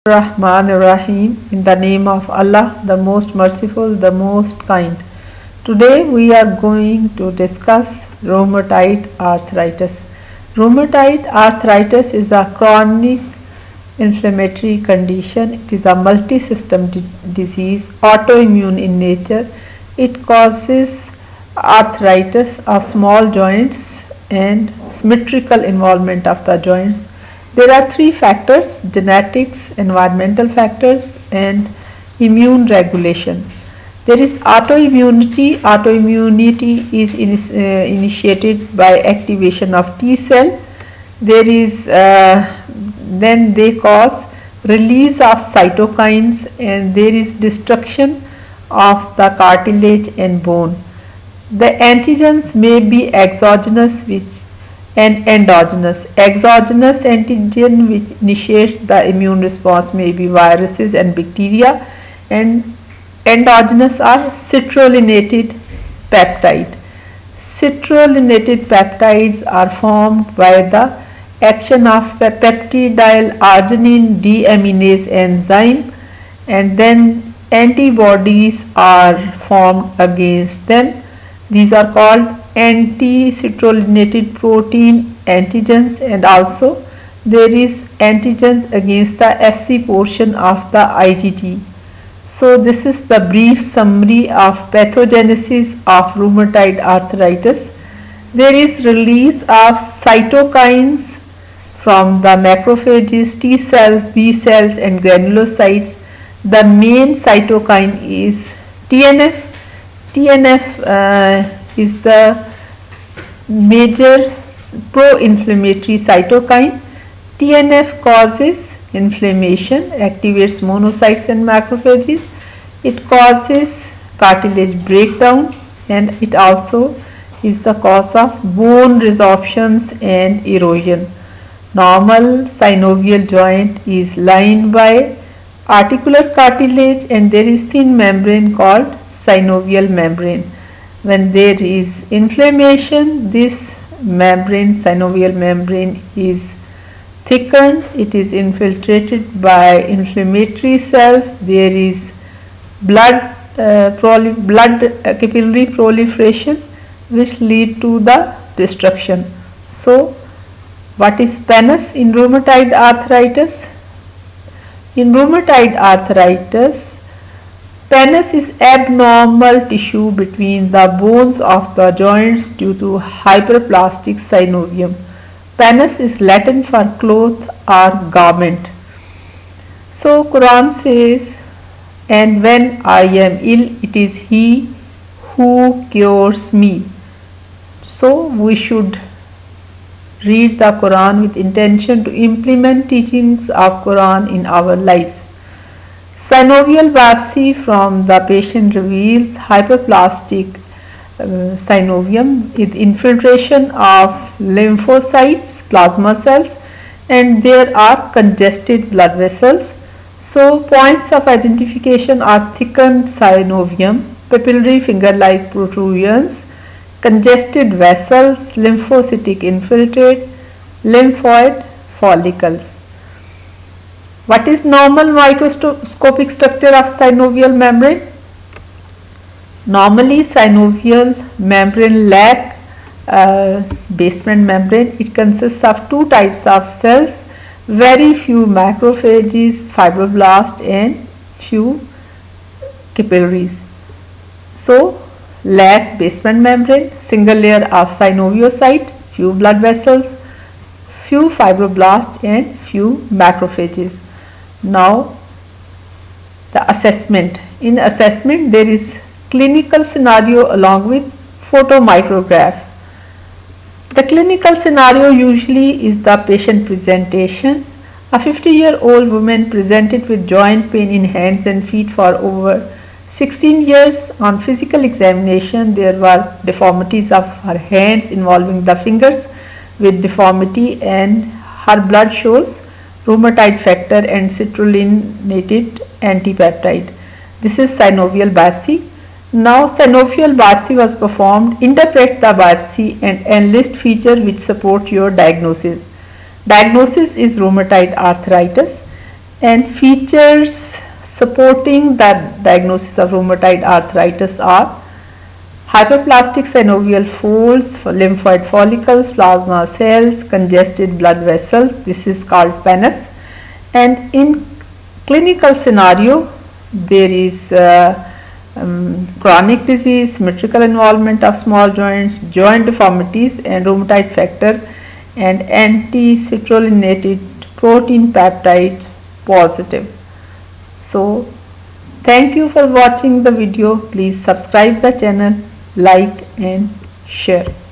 Rahman Rahim, in the name of Allah, the most merciful, the most kind. Today we are going to discuss rheumatoid arthritis. Rheumatoid arthritis is a chronic inflammatory condition. It is a multi-system disease, autoimmune in nature. It causes arthritis of small joints and symmetrical involvement of the joints. There are three factors: genetics, environmental factors, and immune regulation. There is autoimmunity. Autoimmunity is initiated by activation of T cell. There is then they cause release of cytokines, and there is destruction of the cartilage and bone. The antigens may be exogenous and endogenous. Exogenous antigen which initiates the immune response may be viruses and bacteria, and endogenous are citrullinated peptide. Citrullinated peptides are formed by the action of peptidyl arginine deaminase enzyme, and then antibodies are formed against them. These are called anti-citrullinated protein antigens, and also there is antigens against the Fc portion of the IgG. So this is the brief summary of pathogenesis of rheumatoid arthritis. There is release of cytokines from the macrophages, T cells, B cells, and granulocytes. The main cytokine is TNF. TNF is the major pro-inflammatory cytokine. TNF causes inflammation, activates monocytes and macrophages. It causes cartilage breakdown, and it also is the cause of bone resorptions and erosion. Normal synovial joint is lined by articular cartilage, and there is thin membrane called synovial membrane. When there is inflammation, this membrane, synovial membrane, is thickened. It is infiltrated by inflammatory cells. There is blood capillary proliferation which lead to the destruction. So what is pannus in rheumatoid arthritis? In rheumatoid arthritis, pannus is abnormal tissue between the bones of the joints due to hyperplastic synovium. Pannus is Latin for cloth or garment. So Quran says, "And when I am ill, it is He who cures me." So we should read the Quran with intention to implement teachings of Quran in our lives. Synovial biopsy from the patient reveals hyperplastic synovium with infiltration of lymphocytes, plasma cells, and there are congested blood vessels. So points of identification are thickened synovium, papillary finger-like protrusions, congested vessels, lymphocytic infiltrate, lymphoid follicles. What is normal microscopic structure of synovial membrane? Normally synovial membrane lack basement membrane. It consists of two types of cells, very few macrophages, fibroblasts, and few capillaries. So lack basement membrane, single layer of synoviocyte, few blood vessels, few fibroblasts, and few macrophages. Now the assessment. In assessment there is clinical scenario along with photomicrograph. The clinical scenario usually is the patient presentation. A 50-year-old woman presented with joint pain in hands and feet for over 16 years. On physical examination, there were deformities of her hands involving the fingers with deformity, and her blood shows rheumatoid factor and citrullinated antipeptide. This is synovial biopsy. Now synovial biopsy was performed. Interpret the biopsy and enlist features which support your diagnosis. Diagnosis is rheumatoid arthritis. And features supporting that diagnosis of rheumatoid arthritis are hyperplastic synovial folds, lymphoid follicles, plasma cells, congested blood vessels. This is called pannus. And in clinical scenario, there is chronic disease, symmetrical involvement of small joints, joint deformities, and rheumatoid factor and anti-citrullineated protein peptides positive. So thank you for watching the video. Please subscribe the channel, like and share.